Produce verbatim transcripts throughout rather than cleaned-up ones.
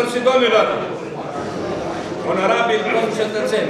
Doamnelor și domnilor, onorabili concetățeni,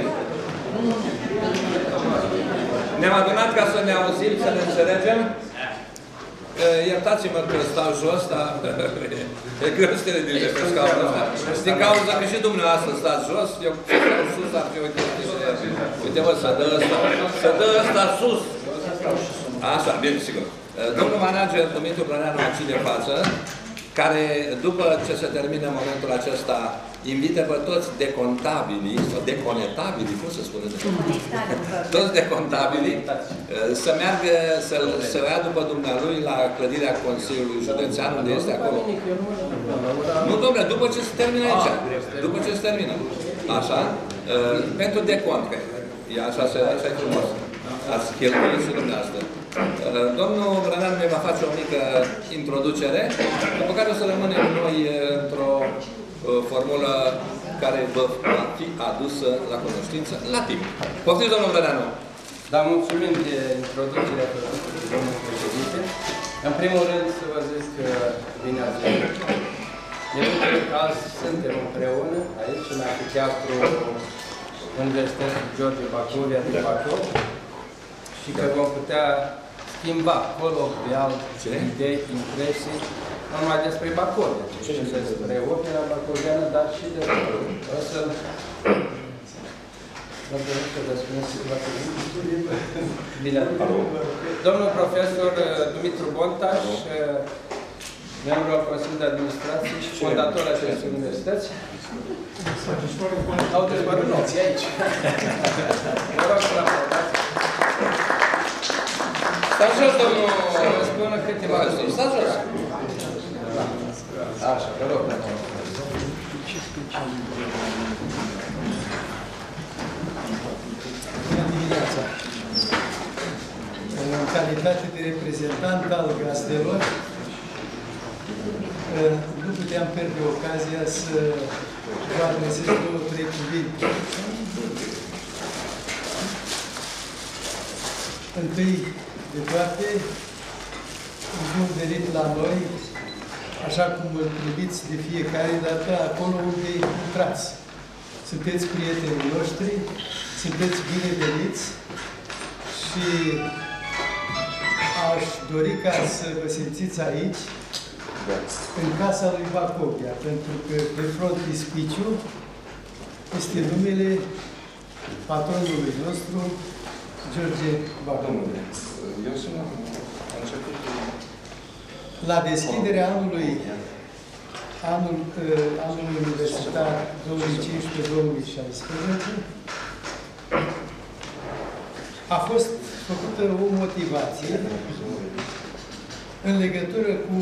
ne-am adunat ca să ne auzim, să ne înțelegem. Iertați-mă că stau jos, dar e greu să te ridice pe scaunul ăsta. Din cauza că și dumneavoastră stați jos, eu stau sus, dar eu uite, uite mă, să dă ăsta, să dă ăsta sus. Așa, bine, sigur. Domnul manager Dumitru Brăneanu aici de față, care, după ce se termină momentul acesta, invită pe toți decontabilii, sau deconetabilii, cum se spune? Toți decontabilii, să meargă, să, să ia după dumnealui la clădirea Consiliului Județean, unde este acolo. Nu, domnule, după ce se termină aici. După ce se termină. Așa? Pentru decont, că e așa, așa e frumos. Ați cheltuit și dumneavoastră. Domnul Brăneanu ne va face o mică introducere, după care o să rămânem noi într-o formulă care vă va fi adusă la cunoștință la timp. Poftiți, domnul Brăneanu! Da, mulțumim de introducerea domnului președinte. În primul rând să vă zic că bine ați venit. Ne bucur că azi suntem împreună aici, în amfiteatru Universității George Bacovia din Bacău, și că vom putea schimba coloquial idei, impresii, nu numai despre Bacovia, ci și despre opera bacoviană, dar și despre... O să... Bine. Domnul profesor Dumitru Bontaș, membru al Consiliului de Administrație și fondator al acestei universități. Au dezbărut noții aici. Vă rog să-l aplaudați. Stați jos, domnul... Să vă spună câteva lucruri. Stați jos. Așa, vă rog. Bună dimineața! În calitate de reprezentant al gazdelor, nu puteam pierde ocazia să vă adresez două, trei cuvinte. Întâi de toate, bun venit la noi, așa cum îl priviți de fiecare dată, acolo unde intrați. Sunteți prietenii noștri, sunteți bineveniți și aș dori ca să vă simțiți aici, în casa lui Bacovia, pentru că pe frontispiciu este numele patronului nostru, George Bacovia. La deschiderea anului, anul, anul universitar două mii cincisprezece două mii șaisprezece, a fost făcută o motivație în legătură cu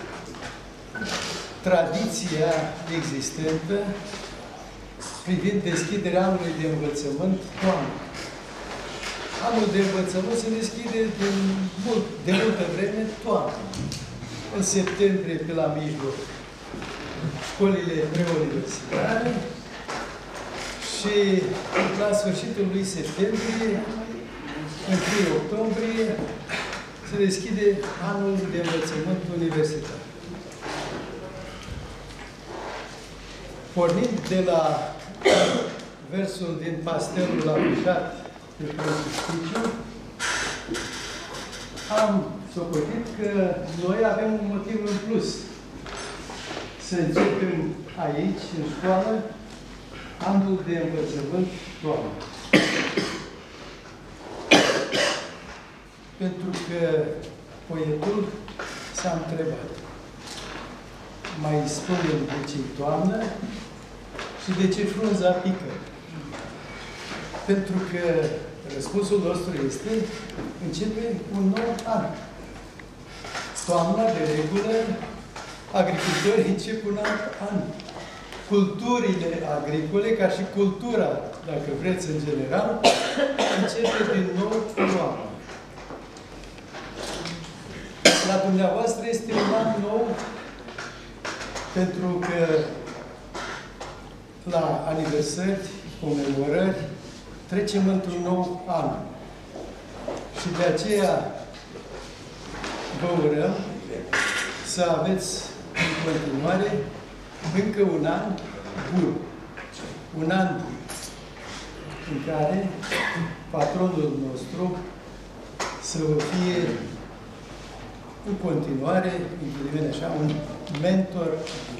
tradiția existentă privind deschiderea anului de învățământ toamnă. Anul de învățământ se deschide de, mult, de multă vreme toamnă. În septembrie, pe la mijloc, școlile preuniversitare și la sfârșitul lui septembrie, întâi octombrie, se deschide anul de învățământ universitar. Pornind de la versul din pastelul afișat pe frontispiciu, am socotit că noi avem un motiv în plus să începem aici, în școală, anul de învățământ toamnă. Pentru că poetul s-a întrebat: mai spune-mi de ce toamnă și de ce frunza pică? Pentru că răspunsul nostru este: începe un nou an. Toamna, de regulă, agricultorii încep un alt an. Culturile agricole, ca și cultura, dacă vreți, în general, începe din nou toamna. La dumneavoastră este un an nou, pentru că la aniversări, comemorări, trecem într-un nou an. Și de aceea vă urăm să aveți în continuare încă un an bun. Un an bun în care patronul nostru să vă fie în continuare, în așa, un mentor bun.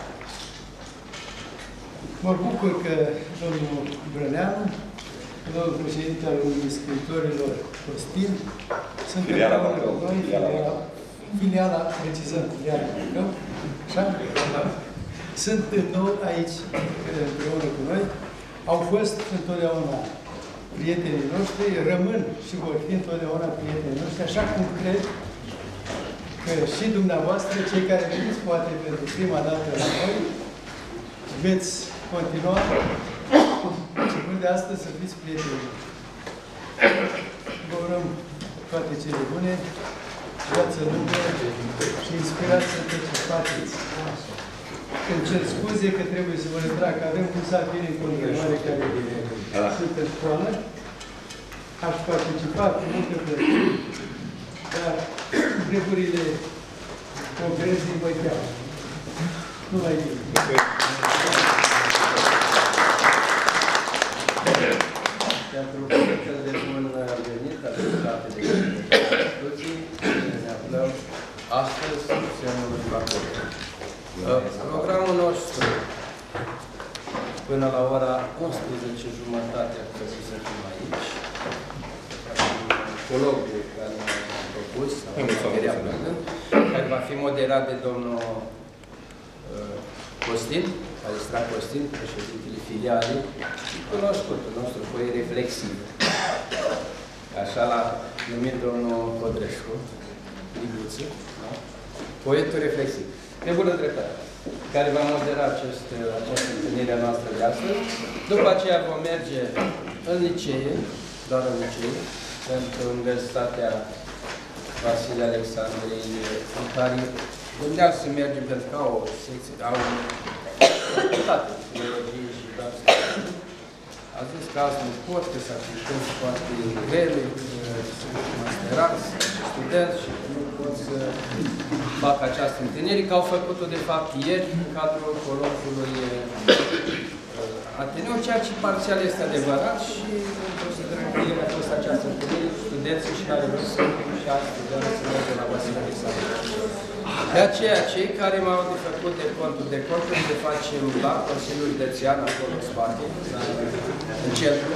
Mă bucur că domnul Brăneanu, domnul președinte al Uniunii Scriitorilor Costin, sunt împreună cu noi, filiala, filiala, precizăm, filiala Bacău, așa? Sunt din nou aici împreună cu noi. Au fost întotdeauna prietenii noștri, rămân și vor fi întotdeauna prietenii noștri, așa cum cred că și dumneavoastră, cei care veniți poate pentru prima dată la noi, veți continua, începând de astăzi, să fiți prietenii. Vă urăm toate cele bune, viață lungă și inspirați să te faceți. Îmi cer scuze că trebuie să vă retrag, că avem cum să avem în continuare care sunt în școală. Aș participa cu multă plăcere, dar treburile conferinței vă cheamă. Nu mai bine. Pentru proiectul de bun venit, asociate de instituții, ne aflăm astăzi în semnul Bacău. Programul nostru până la ora unsprezece și jumătate a fost să fim aici. Colocul care ne-a propus, care va fi moderat de domnul uh, Costin, Alexandru Costin, președintele filialei, cunoscutul nostru, foi reflexiv. Așa l-a numit domnul Codrescu, Libuță, da? Poetul reflexiv. Pe bună dreptate, care va modera acest, această întâlnire a noastră de astăzi. După aceea vom merge în licee, doar în licee, pentru Universitatea Vasile Alexandrei, în care gândeam să mergem pentru că au o secție, au facultate de filologie și doar să a zis că azi nu pot, că s-a aplicăm foarte grele, sunt masterați, studenți și nu pot să fac această întâlnire, că au făcut-o de fapt ieri în cadrul colocului Ateneu, ceea ce parțial este adevărat și considerăm că ieri a fost această întâlnire, studenții și care vreau să și alți studenți să mergă la Vasile Alexandru. De aceea, cei care m-au de făcut de conturi, de conturi le facem la Consiliul Județean, acolo în spate, în centru.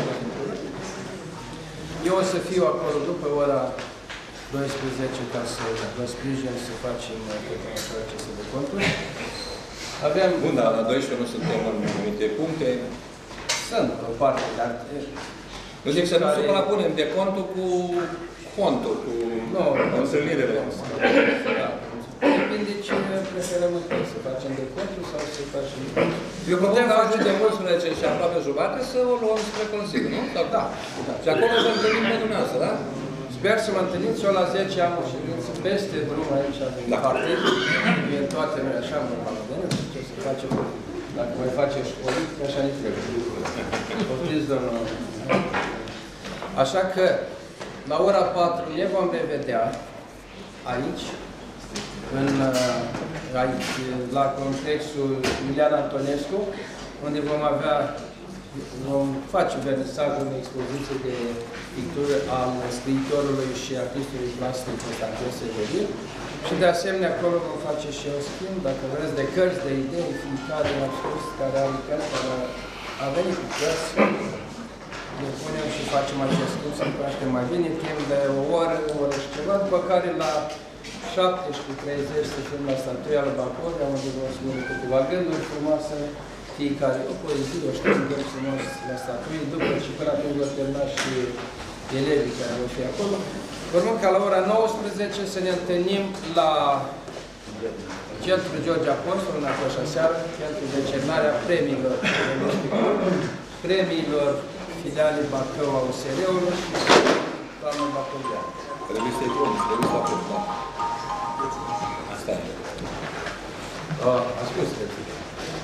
Eu o să fiu acolo după ora douăsprezece ca să vă sprijin să facem tot aceste de conturi. Aveam... Bun, dar la doisprezece nu suntem în anumite puncte. Sunt o parte, dar... Nu zic să nu care... suprapunem de contul cu contul, cu no, întâlnirile. Da. Depinde ce preferăm noi, să facem de conturi sau să facem... Eu putem face de unsprezece și aproape jumate să o luăm spre Consiliu, nu? Sau da. da. Și acolo să întâlnim pe dumneavoastră, da? Sper să mă întâlniți, eu la zece am o ședință peste drum aici, din da. Partid. E toate noi așa, în Palădene, ce să facem, dacă mai face școlit, așa ne trebuie. Poftiți, domnul. Așa că, la ora patru ne vom revedea aici, în, aici, la complexul Iulian Antonescu, unde vom avea, vom face vernisajul unei expoziție de pictură al scriitorului și artistului plastic Constantin Severin. Și de asemenea, acolo vom face și un schimb, dacă vreți, de cărți, de idei, fiecare a spus care are cărți, care a venit cu cărți. Ne punem și facem acest schimb, să-mi cunoaștem mai bine, timp de o oră, o oră și ceva, după care la șapte și treizeci să fim la statuia lui Bacău, unde vom spune câteva gânduri frumoase, fiecare o poezie, o știință frumos la statuie, după și până atunci vor termina și elevii care vor fi acolo. Urmăm ca la ora nouăsprezece să ne întâlnim la Centrul George Apostol, în această seară, pentru decernarea premiilor, premiilor filiale Bacău a U S R-ului și planul Bacăuian. Trebuie să-i drum, trebuie să apăr, da? Asta e. A spus că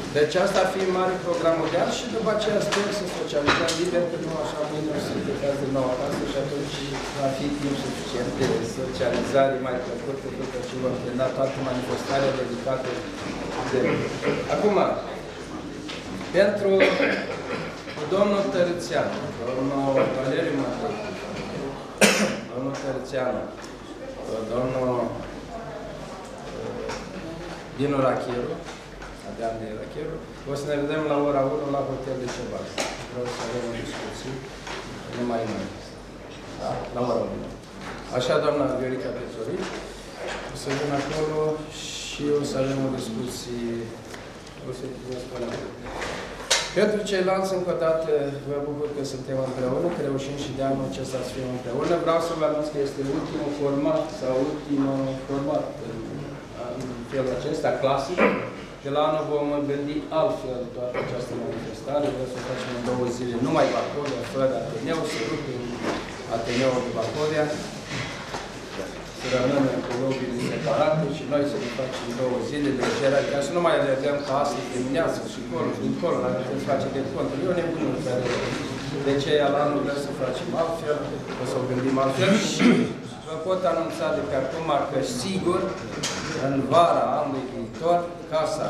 Deci asta ar fi mare program mondial și după aceea sper să socializăm liber, că nu așa mâine o să plecați din nou acasă și atunci va fi timp suficient de socializare mai plăcută după ce vom termina toată manifestarea dedicată de... Acum, pentru domnul Tărățeanu, domnul Valeriu Matei, domnul Tărățeanu, domnul Dinu Racheru, Adrian de Racheru, o să ne vedem la ora unu la Hotel de Cebas. Vreau să avem o discuție, nu mai mai. Da? La ora unu. Așa, doamna Viorica Pețoric, o să vin acolo și o să avem o discuție, o să vă spun acolo. Pentru ceilalți, încă o dată, vă bucur că suntem împreună, că reușim și de anul acesta să fim împreună. Vreau să vă anunț că este ultimul format sau ultimul format în, în felul acesta, clasic. De la anul vom gândi altfel toată această manifestare. Vreau să facem în două zile numai Bacovia, fără Ateneu, să rupem Ateneul de Bacovia, să rămână cu locurile separate și noi să ne facem două zile de legere, ca să nu mai alergăm ca astăzi dimineață și colo și dincolo, la care trebuie să face de contul. Eu nebunul care de ce la anul vrem să facem altfel, o să o gândim altfel și vă pot anunța de pe acum că sigur, în vara anului viitor, casa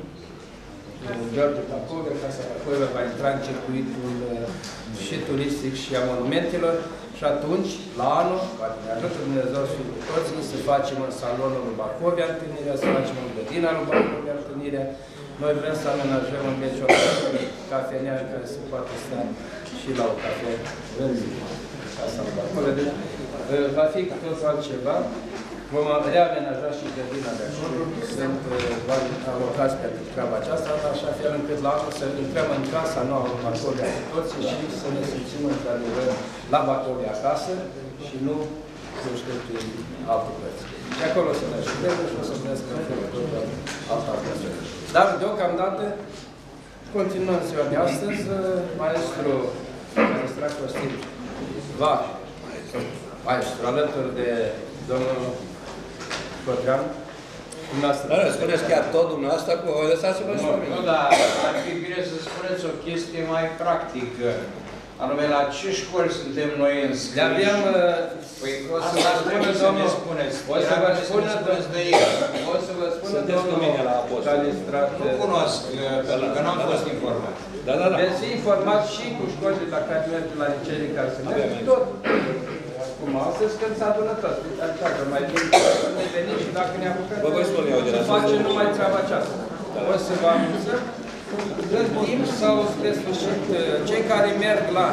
Gheorghe Bacovia, casa Bacovia va intra în circuitul și turistic și a monumentelor și atunci, la anul, poate ne ajută Dumnezeu și cu toții să facem în salonul lui Bacovia întâlnirea, să facem în grădina lui Bacovia întâlnirea. Noi vrem să amenajăm în meciul cafenea în care se poate sta și la o cafea în casa lui Bacovia. Deci, va fi cu totul altceva. Vom reamenaja și grădina de acolo. Sunt alocați pentru treaba aceasta, așa fel încât la anul să intrăm în casa nouă în Bacovia cu toții și să ne simțim într-adevăr la Bacovia acasă și nu să știu prin alte părți. Și acolo să ne ajutăm și o să vedeți că în felul tot alta atmosferă. Dar deocamdată continuăm ziua de astăzi. Maestru Magistrat Costin va, maestru, alături de domnul Codreanu, dumneavoastră. Da, spuneți chiar tot dumneavoastră, cu voi lăsați-vă și pe mine. Nu, dar ar fi bine să spuneți o chestie mai practică. Anume, la ce școli suntem noi înscriși? Le-aveam... Păi, o să vă spună, să ne spuneți. O să vă spună, de el. O să vă spună, domnul Calistrat. Nu cunosc, pentru că n-am fost informat. Da, da, da. Veți fi informat și cu școlile la care merge la liceele care se merge, tot. Cum astăzi, când s-a adunat tot. Așa, mai bine să ne venim și dacă ne apucăm, să facem numai treaba aceasta. O să vă anunțăm. În timp sau spre sfârșit, cei care merg la...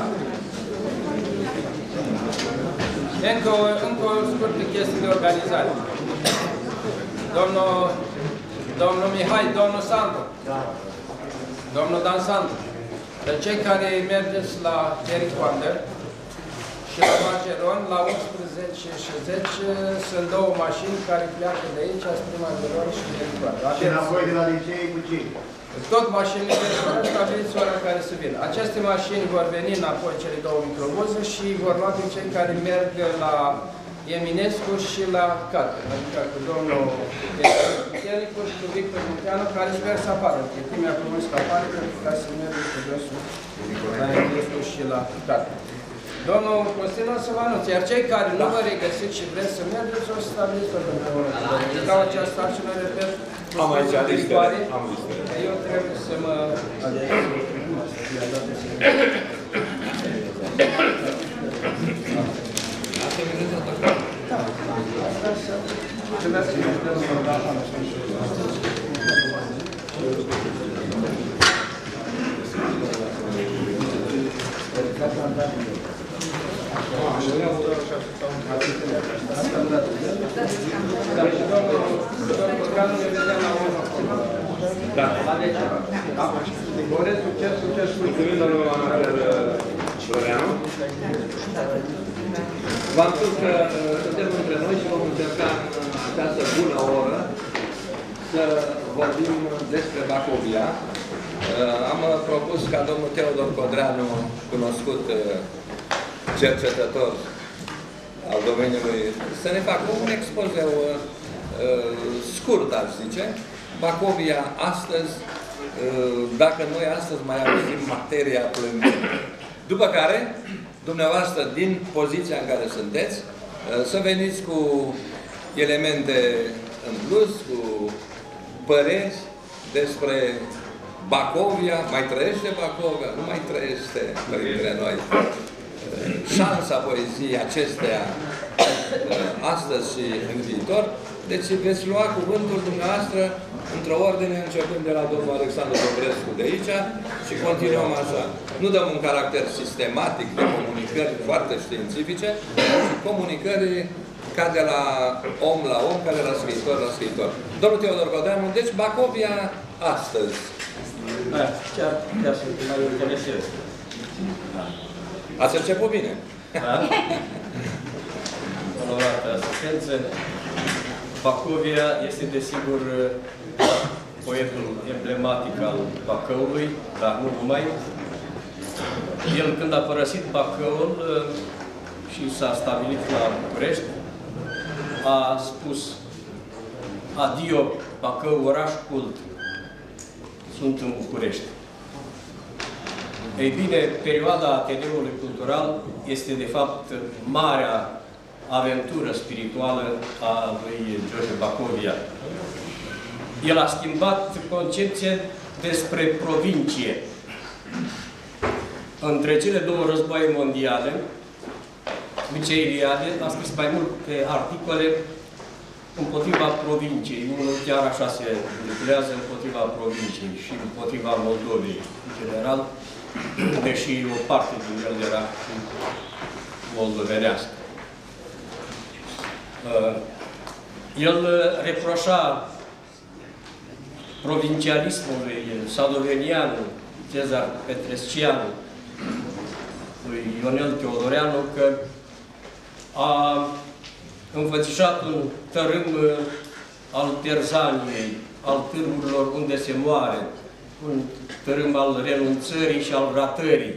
Încă o, încă o scurtă chestie de organizare. Domnul, domnul Mihai, domnul Sandu, domnul Dan Sandu, de cei care mergeți la Eric Wander și la Mageron, la unsprezece și zece, sunt două mașini care pleacă de aici, spre Mageron și Eric Wander. Și înapoi de la licei cu cine? Tot mașinile de stabiliți ora care să vină. Aceste mașini vor veni înapoi cele două microbuze și vor lua pe cei care merg la Eminescu și la Cate. Adică cu domnul Puternicu și cu Victor Munteanu, care sper să apară. Pe cum mi-a promis că apară, ca să merg cu dânsul la Eminescu și la Cate. Domnul Costin o să vă anunț, iar cei care nu vă regăsiți și vreți să mergeți, o să stabiliți tot împreună. Dau această acțiune, repet, am aici listele. Am listele. Eu trebuie să mă... Da. Doresc succes, succes, mulțumim, domnul Floreanu. V-am spus că suntem între noi și vom încerca în această bună oră să vorbim despre Bacovia. Am propus ca domnul Teodor Codreanu, cunoscut cercetător al domeniului, să ne facă un expozeu scurt, aș zice, Bacovia astăzi dacă noi astăzi mai auzim materia plângerii. După care, dumneavoastră, din poziția în care sunteți, să veniți cu elemente în plus, cu păreri despre Bacovia. Mai trăiește Bacovia? Nu mai trăiește printre noi. Șansa poeziei acesteia astăzi și în viitor. Deci veți lua cuvântul dumneavoastră într-o ordine, începând de la domnul Alexandru Dobrescu de aici și continuăm așa. Nu dăm un caracter sistematic de comunicări foarte științifice, ci comunicări ca de la om la om, ca de la scriitor la scriitor. Domnul Teodor Godeanu, deci Bacovia astăzi. Da, chiar, chiar să mai interesez. Ați început bine. Da? Onorată asistență. Bacovia este, desigur, poetul emblematic al Bacăului, dar nu numai. El, când a părăsit Bacăul și s-a stabilit la București, a spus: adio, Bacău, oraș cult, sunt în București. Ei bine, perioada Ateneului Cultural este, de fapt, marea aventură spirituală a lui George Bacovia. El a schimbat concepția despre provincie. Între cele două războaie mondiale, Mircea Eliade a scris mai multe articole împotriva provinciei. Unul chiar așa se lucrează împotriva provinciei și împotriva Moldovei, în general, deși o parte din el era moldovenească. Uh, el reproșa provincialismului sadovenianu, Cezar Petrescianu, lui Ionel Teodoreanu, că a înfățișat un tărâm al Terzaniei, al târgurilor unde se moare, un tărâm al renunțării și al ratării.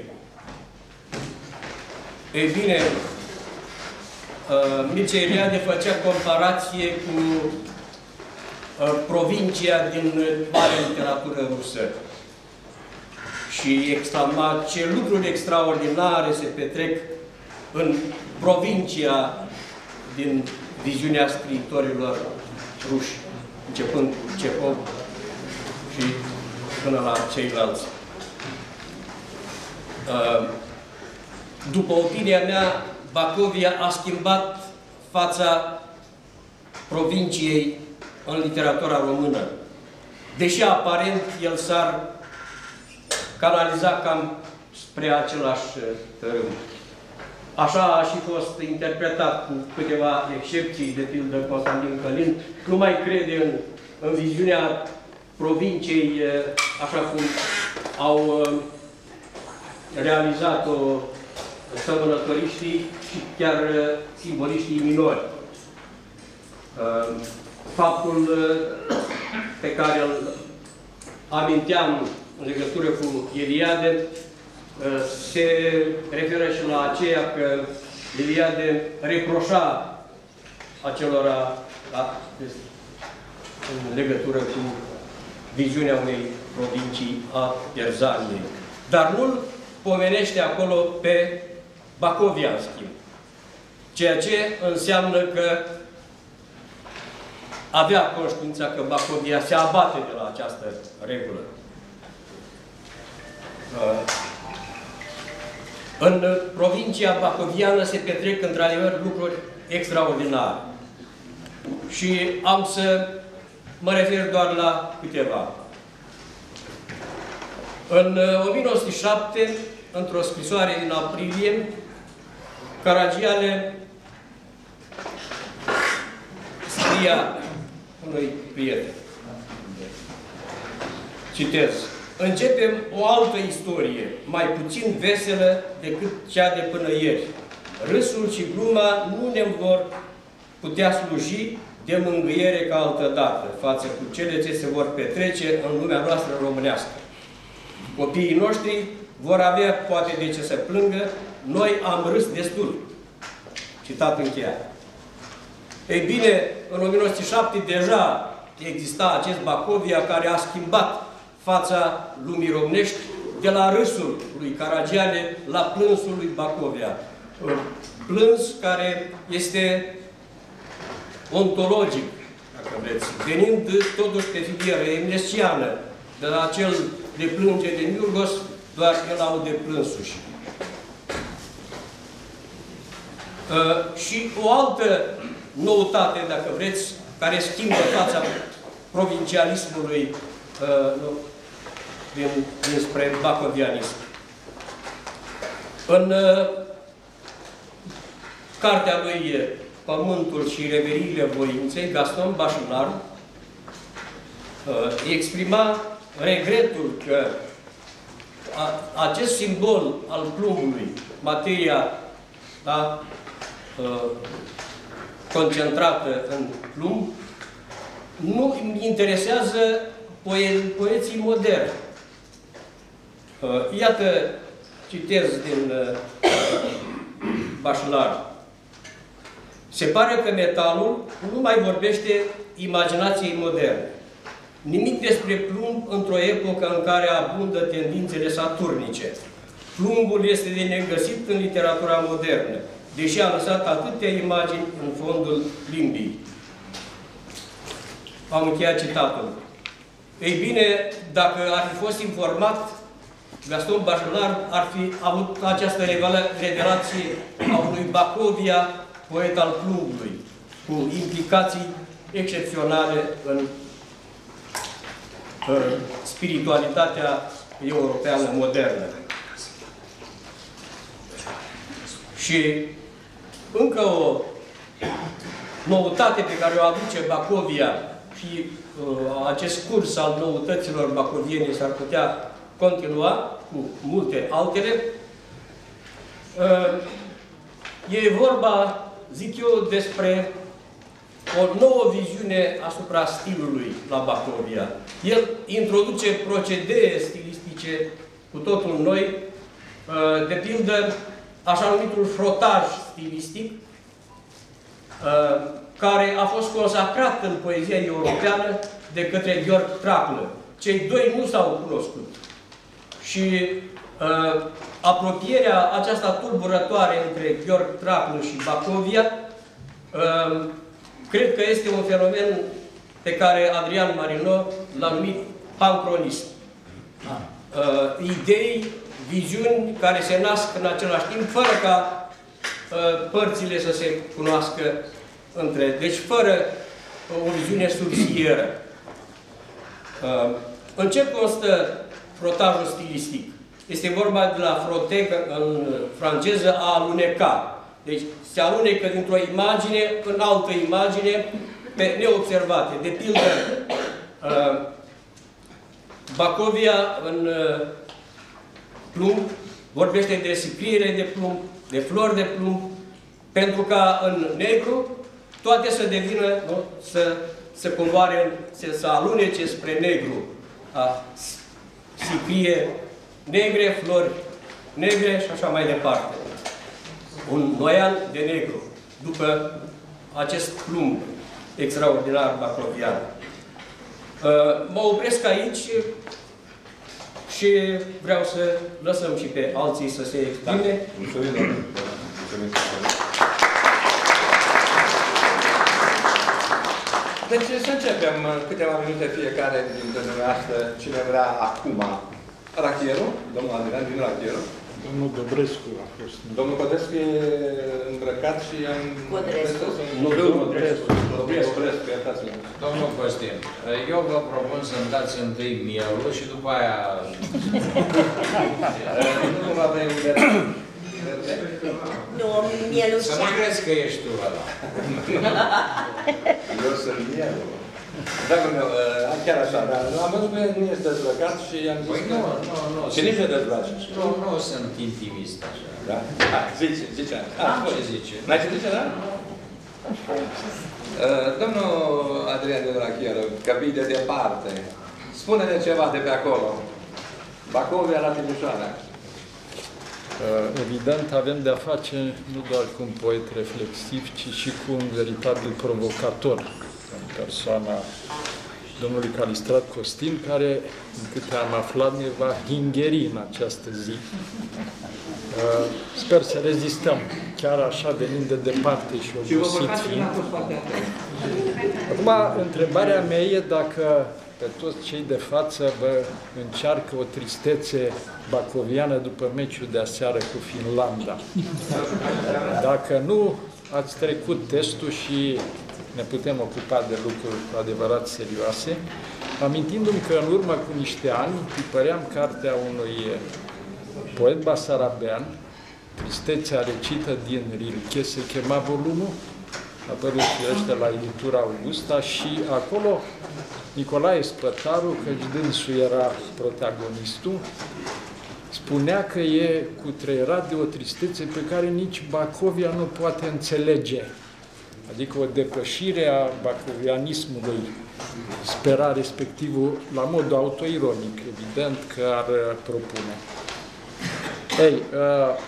Ei bine, Uh, Mircea Eliade făcea comparație cu uh, provincia din mare literatură rusă și exclama ce lucruri extraordinare se petrec în provincia din viziunea scriitorilor ruși, începând cu Cehov și până la ceilalți. Uh, după opinia mea, Bacovia a schimbat fața provinciei în literatura română. Deși aparent el s-ar canaliza cam spre același tărâm. Așa a și fost interpretat, cu câteva excepții, de pildă Constantin Călin. Nu mai crede în, în viziunea provinciei așa cum au realizat-o săvânătoriștii și chiar simboliștii minori. Faptul pe care îl aminteam în legătură cu Eliade se referă și la aceea că Eliade reproșa acelora în legătură cu viziunea unei provincii a Terzaniei. Dar nu-l pomenește acolo pe Bacovia, în schimb. Ceea ce înseamnă că avea conștiința că Bacovia se abate de la această regulă. În provincia bacoviană se petrec, într-adevăr, lucruri extraordinare. Și am să mă refer doar la câteva. În o mie nouă sute șapte, într-o scrisoare din aprilie, Caragiale scria unui prieten. Citez: începem o altă istorie, mai puțin veselă decât cea de până ieri. Râsul și gluma nu ne vor putea sluji de mângâiere ca altădată, față cu cele ce se vor petrece în lumea noastră românească. Copiii noștri vor avea poate de ce să plângă, noi am râs destul. Citat încheiat. Ei bine, în o mie nouă sute șapte deja exista acest Bacovia care a schimbat fața lumii românești, de la râsul lui Caragiale la plânsul lui Bacovia. Plâns care este ontologic, dacă vreți, venind totuși pe filiera emnesciană, de la cel de plânge de Niurgos, doar el aude plânsuși. Uh, și o altă noutate, dacă vreți, care schimbă fața provincialismului uh, din, dinspre bacovianism. În uh, cartea lui Pământul și reveriile voinței, Gaston Bachelard uh, exprima regretul că a, acest simbol al plumbului, materia da, uh, concentrată în plumb, nu interesează poe poeții moderni. Uh, iată, citez din uh, Bachelard. Se pare că metalul nu mai vorbește imaginației moderne. Nimic despre plumb într-o epocă în care abundă tendințele saturnice. Plumbul este de negăsit în literatura modernă, deși a lăsat atâtea imagini în fondul limbii. Am încheiat citatul. Ei bine, dacă ar fi fost informat, Gaston Bachelard ar fi avut această revelație a unui Bacovia, poet al plumbului, cu implicații excepționale în uh, spiritualitatea europeană modernă. Și încă o noutate pe care o aduce Bacovia și uh, acest curs al noutăților bacoviene s-ar putea continua cu multe altele. Uh, e vorba, zic eu, despre o nouă viziune asupra stilului la Bacovia. El introduce procedee stilistice cu totul noi, de pildă, așa numitul frotaj stilistic, care a fost consacrat în poezia europeană de către Gheorghe Traclă. Cei doi nu s-au cunoscut. Și uh, apropierea aceasta tulburătoare între Gheorghe Traclă și Bacovia, uh, cred că este un fenomen pe care Adrian Marino l-a numit pancronism. Uh, idei, viziuni care se nasc în același timp, fără ca uh, părțile să se cunoască între ele. Deci fără uh, o viziune subsieră. Uh, în ce constă frotajul stilistic? Este vorba de la frote, în franceză, a aluneca. Deci se alunecă dintr-o imagine în altă imagine pe neobservate. De pildă, uh, Bacovia în uh, plumb vorbește de scriere de plumb, de flori de plumb, pentru ca în negru toate să devină, nu, să, să coboare, să, să alunece spre negru. A, sicrie negre, flori negre și așa mai departe. Un noian de negru, după acest plumb extraordinar bacovian. Mă opresc aici și vreau să lăsăm și pe alții să se exprime. Mulțumim, doamne. Mulțumim. Deci să începem câteva minute fiecare dintre dumneavoastră, cine vrea acum. Rachierul, domnul Adrian din Rachierul. Domnul Dobrescu a fost. Domnul Codrescu e îmbrăcat și am... Codrescu. Nu, domnul Codrescu. Dobrescu, iertați-mă. Domnul Costin, eu vă propun să-mi dați întâi mielul și după aia... Nu va veni verde. Nu, mielul Să nu crezi că ești tu ăla. Eu sunt mielul. Dragul meu, chiar așa, dar am văzut că nu este dezbrăcat și am zis Păi nu, nu, nu. Și nici nu dezbraci. Nu, nu sunt intimist așa. Da? Hai, zice, zice. Am ce zice. N-ai ce zice, da? Domnul Adrian de la Chiară, că vii de departe, spune-ne ceva de pe acolo. Bacovia la Timișoara. Evident, avem de-a face nu doar cu un poet reflexiv, ci și cu un veritabil provocator în persoana domnului Calistrat Costin, care, în câte am aflat, ne va hingheri în această zi. Sper să rezistăm, chiar așa venind de departe și obosit fiind. Acum, întrebarea mea e dacă pe toți cei de față vă încearcă o tristețe bacoviană după meciul de aseară cu Finlanda. Dacă nu, ați trecut testul și ne putem ocupa de lucruri cu adevărat serioase, amintindu-mi că în urmă cu niște ani tipăream cartea unui poet basarabean, Tristețea recită din Rilke, se chema volumul, a apărut firește la editura Augusta și acolo Nicolae Spătaru, căci dânsul era protagonistul, spunea că e cutreierat de o tristețe pe care nici Bacovia nu poate înțelege. Adică o depășire a bacovianismului, spera respectivul la modul autoironic, evident că ar propune. Ei, uh,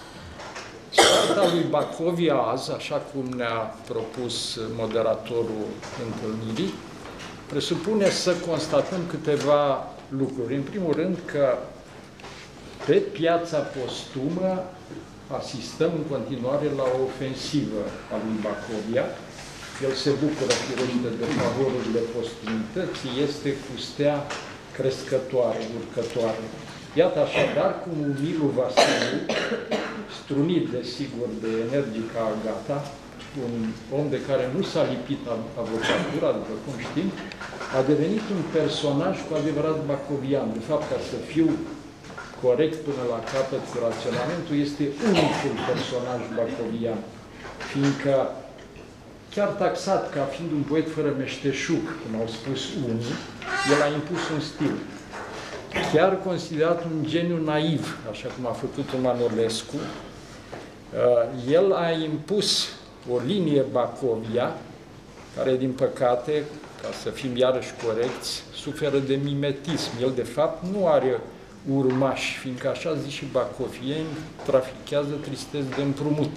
soarta lui Bacovia azi, așa cum ne-a propus moderatorul întâlnirii, presupune să constatăm câteva lucruri. În primul rând că pe piața postumă asistăm în continuare la o ofensivă a lui Bacovia. El se bucură, firește, de favorurile postumității, este cu stea crescătoare, urcătoare. Iată așadar cum umilul Vasiliu, strunit, desigur, de energica Agata, un om de care nu s-a lipit avocatura, după cum știm, a devenit un personaj cu adevărat bacovian. De fapt, ca să fiu corect până la capăt cu raționamentul, este unicul personaj bacovian, fiindcă chiar taxat ca fiind un poet fără meșteșug, cum au spus unii, el a impus un stil. Chiar considerat un geniu naiv, așa cum a făcut-o Manolescu, el a impus o linie Bacovia, care, din păcate, ca să fim iarăși corecți, suferă de mimetism. El, de fapt, nu are urmași, fiindcă, așa zic și bacovieni, trafichează tristeți de împrumut.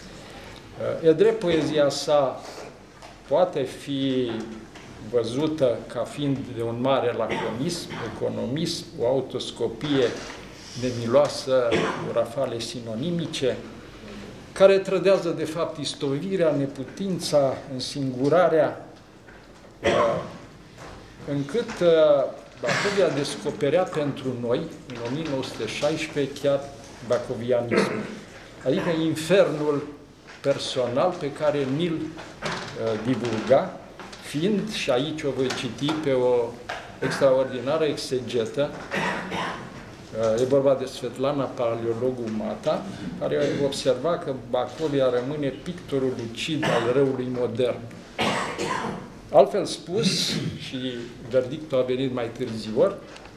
E drept, poezia sa poate fi văzută ca fiind de un mare laconism, economism, o autoscopie nemiloasă, cu rafale sinonimice, care trădează, de fapt, istovirea, neputința, însingurarea, încât Bacovia descoperea pentru noi, în o mie nouă sute șaisprezece, chiar bacovianismul, adică infernul personal pe care ni-l uh, divulga, fiind, și aici o voi citi pe o extraordinară exegetă, uh, e vorba de Svetlana Paleologul Mata, care observa că Bacovia rămâne pictorul lucid al răului modern. Altfel spus, și verdictul a venit mai târziu,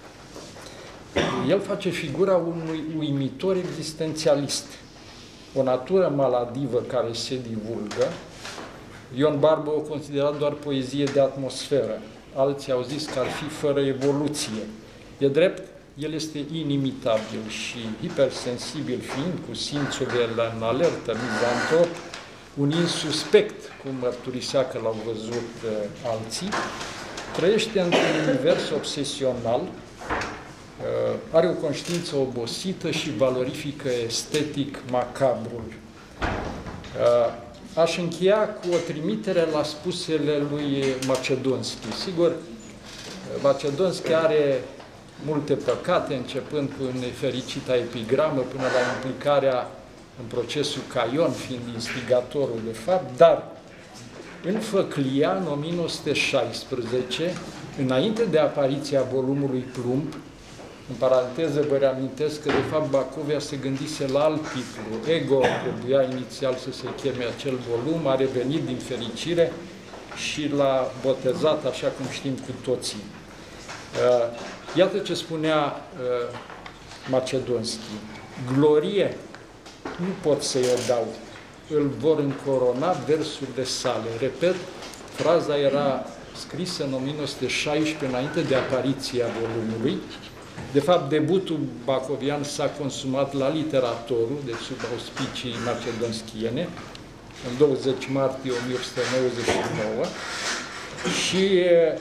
el face figura unui uimitor existențialist, o natură maladivă care se divulgă. Ion Barbă o considera doar poezie de atmosferă. Alții au zis că ar fi fără evoluție. E drept, el este inimitabil și hipersensibil fiind, cu simțul de în alertă, mizantrop, un insuspect, cum mărturisea că l-au văzut uh, alții, trăiește într-un univers obsesional, uh, are o conștiință obosită și valorifică estetic macabrul. Uh, aș încheia cu o trimitere la spusele lui Macedonski. Sigur, Macedonski are multe păcate, începând cu nefericita epigramă până la implicarea în procesul Caion, fiind instigatorul de fapt, dar în Făclia, în o mie nouă sute șaisprezece, înainte de apariția volumului Plumb, în paranteză vă reamintesc că de fapt Bacovia se gândise la alt titlu. Ego trebuia inițial să se cheme acel volum, a revenit din fericire și l-a botezat, așa cum știm cu toții. Iată ce spunea Macedonski. Glorie nu pot să-i o dau, îl vor încorona versurile sale. Repet, fraza era scrisă în o mie nouă sute șaisprezece, înainte de apariția volumului. De fapt, debutul bacovian s-a consumat la Literatorul, deci sub auspicii macedonschiene, în douăzeci martie o mie opt sute nouăzeci și nouă, și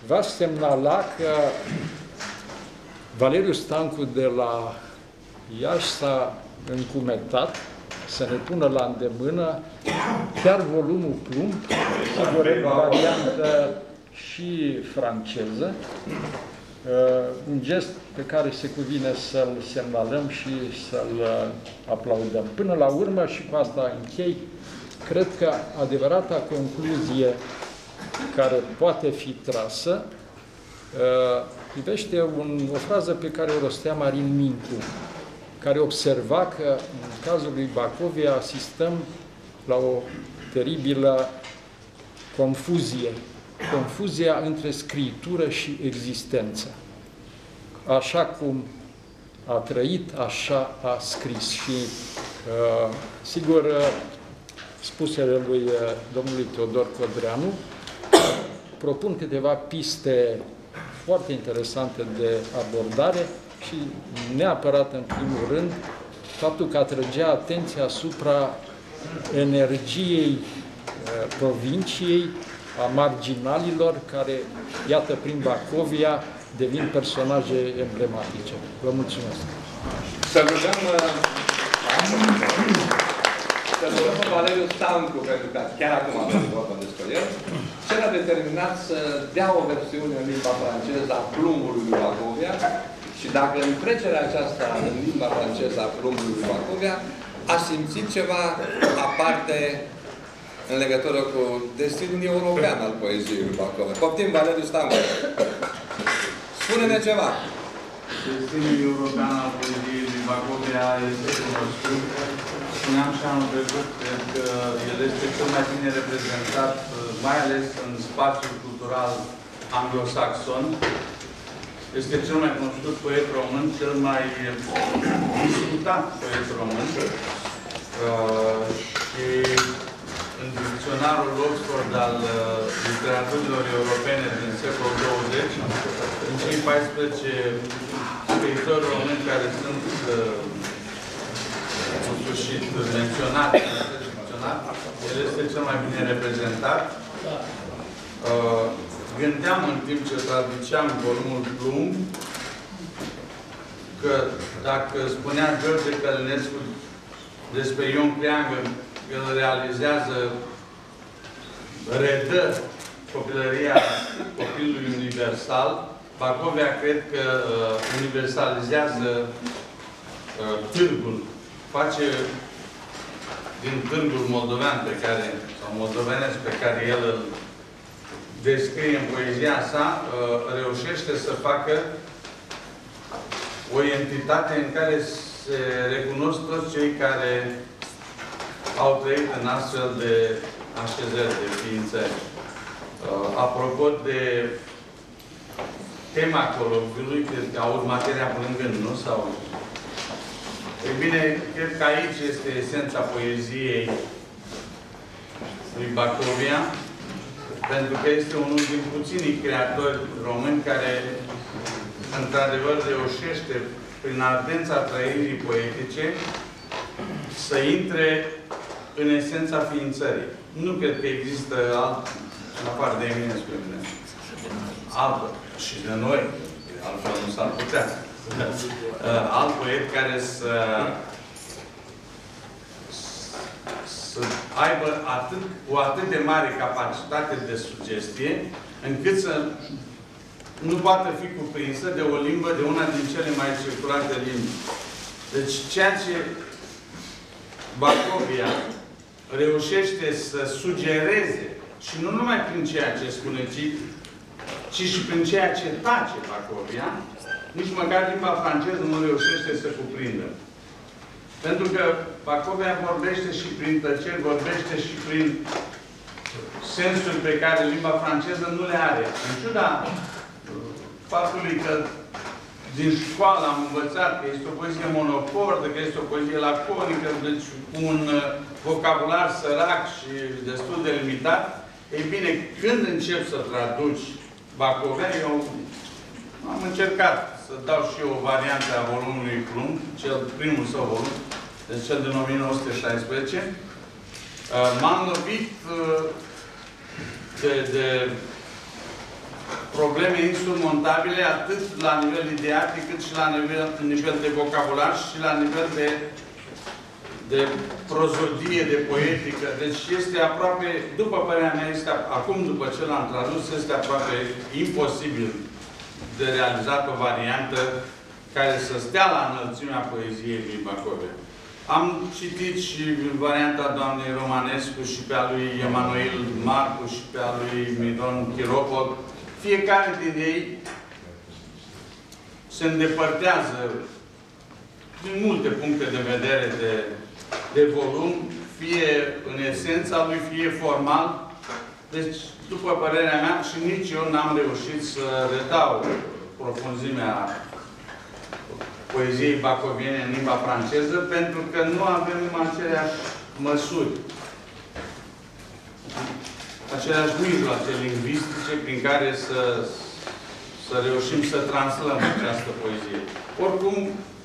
v-aș semnala că Valeriu Stancu de la Iași s-a încumetat să ne pună la îndemână chiar volumul Plumb, sigur în variantă și franceză, un gest pe care se cuvine să-l semnalăm și să-l aplaudăm. Până la urmă, și cu asta închei, cred că adevărata concluzie care poate fi trasă privește un, o frază pe care o rostea Marin Mincu, care observa că în cazul lui Bacovia asistăm la o teribilă confuzie. Confuzia între scriitură și existență. Așa cum a trăit, așa a scris. Și, uh, sigur, uh, spusele lui uh, domnului Teodor Codreanu propun câteva piste foarte interesante de abordare și, neapărat în primul rând, faptul că atrăgea atenția asupra energiei uh, provinciei, a marginalilor care, iată, prin Bacovia, devin personaje emblematice. Vă mulțumesc! Să rugăm, să rugăm Valeriu Stancu, pentru că chiar acum am văzut vorba despre el, cel a determinat să dea o versiune în limba franceză a Plumbului lui Bacovia și dacă în trecerea aceasta în limba franceză a Plumbului lui Bacovia a simțit ceva aparte în legătură cu destinul european al poeziei lui Bacovia. Poftim, Valeriu Stancu. Spune-ne ceva. Destinul european al poeziei lui Bacovia este cunoscut. Spuneam și anul trecut, cred că el este cel mai bine reprezentat, mai ales în spațiul cultural anglosaxon. Este cel mai cunoscut poet român, cel mai discutat poet român. Uh, și în dicționarul Oxford al uh, literaturilor europene din secolul douăzeci, în cei paisprezece scriitori români care sunt uh, în sfârșit menționați, el este cel mai bine reprezentat. Uh, gândeam în timp ce traduceam volumul Plumb că dacă spunea George Călinescu despre Ion Creangă, el realizează, redă copilăria copilului universal, Bacovia cred că uh, universalizează uh, târgul, face din târgul moldovean pe care, sau moldovenesc pe care el îl descrie în poezia sa, uh, reușește să facă o entitate în care se recunosc toți cei care au trăit în astfel de așezări, de ființări. Uh, apropo de tema colocviului, cred că aud materia plângând, nu? Sau... Ei bine, cred că aici este esența poeziei lui Bacovia, pentru că este unul din puținii creatori români care, într-adevăr, reușește, prin ardența trăirii poetice, să intre în esența ființării. Nu cred că există alt, în afară de mine, spre mine, altă, și de noi, altfel nu s-ar putea, alt poet care să, să aibă atât, o atât de mare capacitate de sugestie, încât să nu poată fi cuprinsă de o limbă, de una din cele mai circulate limbi. Deci, ceea ce Bacovia reușește să sugereze, și nu numai prin ceea ce spune, ci, ci și prin ceea ce tace Bacovia, nici măcar limba franceză nu reușește să cuprindă. Pentru că Bacovia vorbește și prin tăceri, vorbește și prin sensuri pe care limba franceză nu le are. În ciuda faptului că din școală am învățat că este o poezie monocordă, că este o poezie laconică, deci cu un vocabular sărac și destul de limitat. Ei bine, când încep să traduci Bacovia, eu am încercat să dau și eu o variantă a volumului Plumb, cel primul său volum, deci cel din o mie nouă sute șaisprezece. M-am lovit de, de probleme insurmontabile atât la nivel ideatic, cât și la nivel, nivel de vocabular și la nivel de, de prozodie, de poetică. Deci este aproape, după părerea mea, este, acum după ce l-am tradus, este aproape imposibil de realizat o variantă care să stea la înălțimea poeziei lui Bacovia. Am citit și varianta doamnei Romanescu și pe a lui Emanuel Marcu și pe a lui Miron Chiropod. Fiecare din ei se îndepărtează din multe puncte de vedere de, de volum, fie în esența lui, fie formal. Deci, după părerea mea, și nici eu n-am reușit să redau profunzimea poeziei bacoviene în limba franceză, pentru că nu avem aceleași măsuri, aceleași mijloace lingvistice prin care să, să reușim să translăm această poezie. Oricum,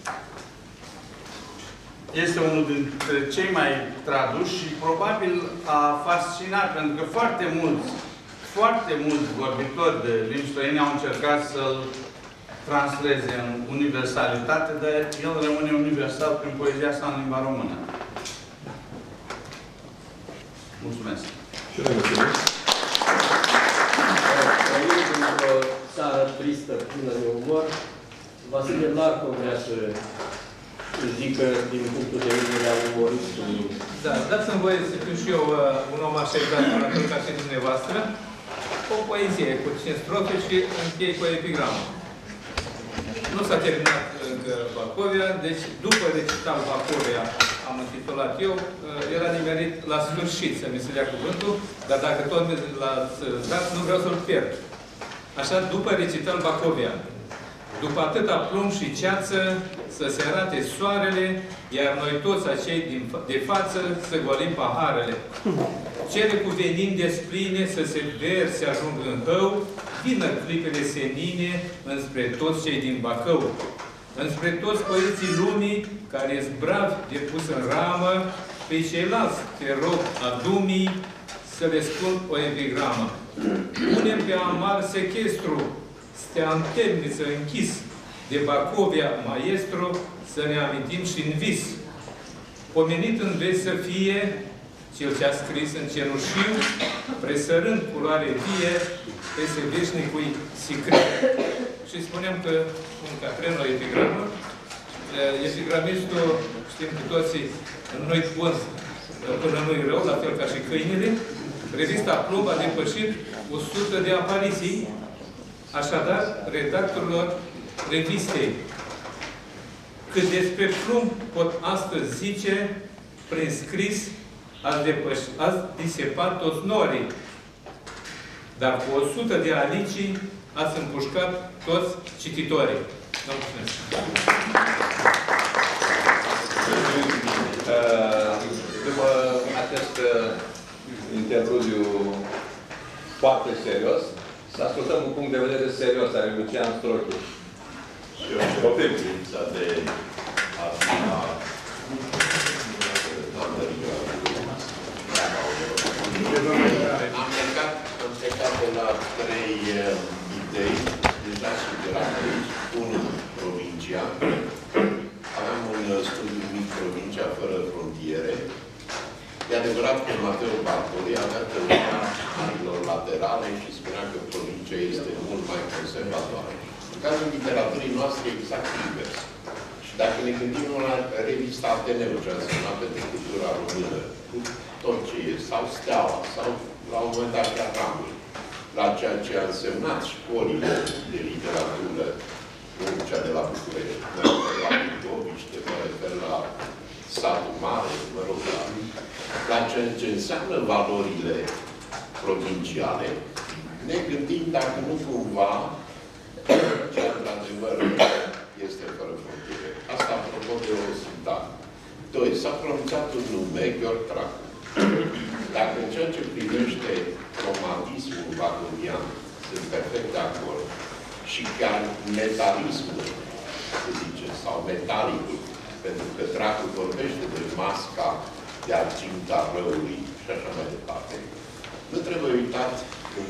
este unul dintre cei mai traduși și probabil a fascinat, pentru că foarte mulți, foarte mulți vorbitori de limbi străine au încercat să-l transleze în universalitate, dar el rămâne universal prin poezia sa în limba română. Mulțumesc! Și noi mulțumesc! Trăim într-o țară tristă, plină de umor. Vasile Larcov vrea să zică din punctul de vedere al umoristului. Da, dați-mi voie să fiu și eu uh, un om așezat, ca și dumneavoastră. O poezie cu cinci strofe și închei cu o epigramă. Nu s-a terminat încă Bacovia, deci după recital Bacovia am intitulat eu, era nimerit la sfârșit să mi se dea cuvântul, dar dacă tot l-ați dat, nu vreau să-l pierd. Așa, după recital Bacovia, după atâta plumb și ceață, să se arate soarele, iar noi toți acei din, de față să golim paharele. Cele cu venin despline să se verse ajung în hău, vină clipele senine înspre toți cei din Bacău. Înspre toți poeții lumii, care-s bravi de pus în ramă, pe ceilalți, te rog, adumii, să le spun o epigramă. Punem pe amar sechestru, stea în temniță închis, de Bacovia maestru, să ne amintim și în vis. Pomenit în veci să fie cel ce a scris în cenușiu, presărând culoare vie, peste veșnicui sicriu. Și spuneam că un catren o epigramă. Epigramistul, știm cu toții, nu-i bun până nu-i rău, la fel ca și câinele. Revista Plumb a depășit o sută de apariții. Așadar, redactorilor revistei, cât despre Plumb pot astăzi zice, prin scris, ați, depăși, ați disepat toți norii, dar cu o sută de alicii ați împușcat toți cititorii. Vă mulțumesc! După acest interludiu foarte serios, să ascultăm un punct de vedere serios al lui Lucian Strochiu. Și eu încep pe privința de a fi la Am plecat, am plecat de la trei idei, deja sugerate aici. Unul, provincia. Aveam un studiu mic, Provincia fără frontiere. E adevărat că Mateo Bartoli avea teoria arilor laterale și spunea că provincia este mult mai conservatoare. În cazul literaturii noastre, exact invers. Și dacă ne gândim la revista Ateneu, ce a însemnat pentru cultura română, cu tot ce e, sau Steaua, sau la un moment dat chiar Ramul, la ceea ce a însemnat școlile de literatură, nu cea de la București, mă refer la Bucoviște, mă refer la Satul Mare, mă rog, la, la ce, ce înseamnă valorile provinciale, ne gândim dacă nu cumva ce într-adevăr este fără frontiere. Asta apropo de o sintagmă. Doi, s-a pronunțat un nume, Gheorghe Tracu. Dacă în ceea ce privește romantismul wagonian, sunt perfect de acord, și chiar metalismul, să zice, sau metalicul, pentru că Tracu vorbește de masca de argint a răului și așa mai departe, nu trebuie uitat în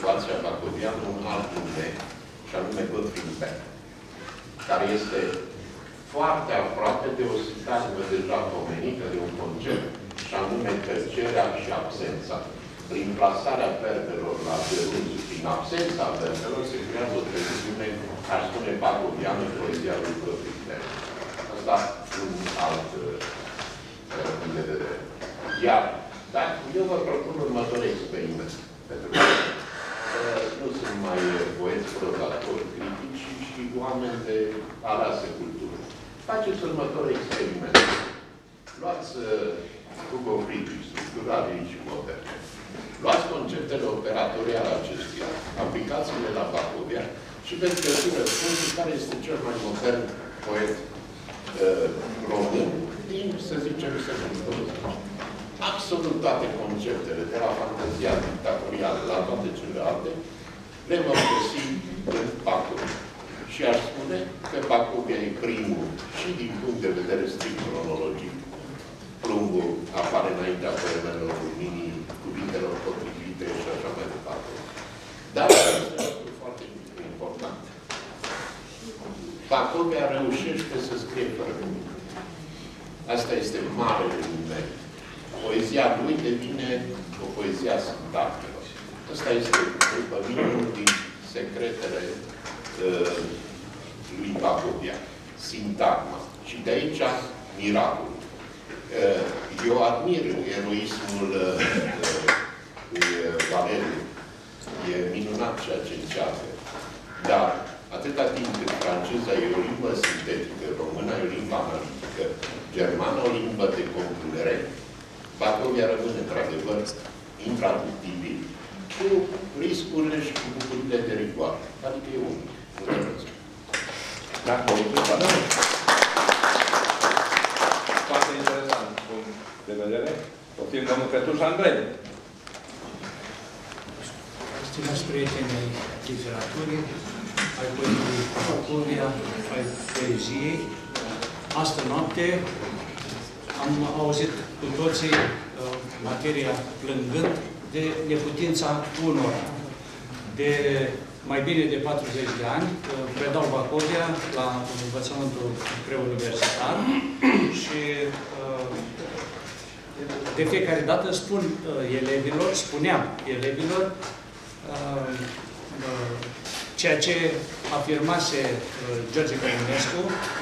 ecuația bacoviană un alt nume, și anume Gottfried Beck, care este foarte aproape de o sintagmă deja pomenită de un concept, și anume tăcerea și absența. Prin plasarea verbelor la veruri, prin absența verbelor, se creează o treziune, aș spune, bacoviană, poezia lui Gottfried Beck. Asta un alt punct de vedere. Iar, dar eu vă propun următorul experiment. Pentru că uh, nu sunt mai poeți, prozatori, critici și oameni de aleasă cultură. Faceți următorul experiment. Luați uh, Hugo Friedrich, structura liricii moderne. Luați conceptele operatoriale acestuia, aplicați-le la Bacovia și veți găsi răspunsul care este cel mai modern poet uh, român din, să zicem, secolul douăzeci. Absolut toate conceptele, de la fantezia dictatorială la toate celelalte, le vom găsi în Bacovia. Și aș spune că Bacovia e primul și din punct de vedere strict cronologic. Plumbul apare înaintea poemelor luminii, cuvintelor potrivite și așa mai departe. Dar este un lucru foarte important. Bacovia reușește să scrie fără cuvinte. Asta este marele merit. Poezia lui devine o poezie a sintagmelor. Asta este, după mine, unul din secretele uh, lui Bacovia. Sintagma. Și de aici, miracolul. Uh, eu admir eroismul uh, lui Valeriu. E minunat ceea ce încearcă. Dar, atâta timp cât franceza e o limbă sintetică, româna e o limbă analitică, germana o limbă de compunere, Bacovia rămâne, într-adevăr, intraductibil, cu riscurile și cu bucurile de rigoare. Adică e unic. Mulțumesc. Da, mulțumesc. Foarte interesant punct de vedere. Poftim, domnul Cătuș Andrei. Stimați prieteni ai literaturii, ai poetului Bacovia, ai poeziei, astă noapte am auzit cu toții uh, materia plângând de neputința unora. De mai bine de patruzeci de ani uh, predau Bacovia la învățământul preuniversitar și uh, de fiecare dată spun uh, elevilor, spuneam elevilor uh, uh, ceea ce afirmase uh, George Călinescu